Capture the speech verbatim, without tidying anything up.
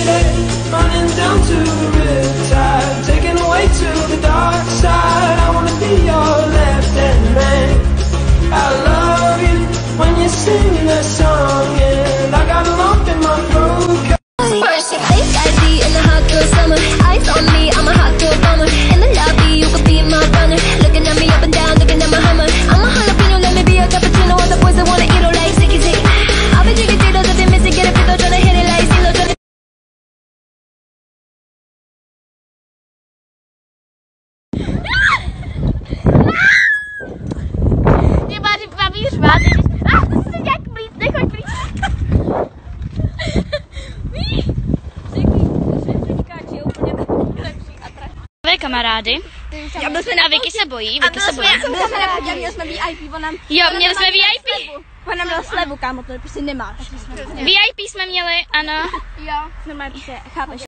day, running down to the riptide, taken away to the dark side. I wanna be your left-hand man. I love you when you sing the song, and I got a lump in my throat. Face I D in the hot girl summer. Eyes on me, I'm a hot girl bummer. In the lobby, you could be my runner. Looking at me up and down, looking at my Hummer. I'm a jalapeno, let me be a cappuccino. All the boys that wanna eat all like sticky stick. I'll be chicken titties if they miss it, get a pito, tryna hit it like Zilo, tryna. Mě baví, baví řvát. Ah, to si nějak blíz, nechoď blíz. Tvoje kamarády. Já byl jsme A Vicky se bojí, Vicky se bojí. Byli jsme rádi, měli jsme V I P, on nám... Jo, měli jsme V I P. On nám měl slevu, kámo, to prostě nemáš. V I P jsme měli, ano. Jo, normálně prostě, chápeš.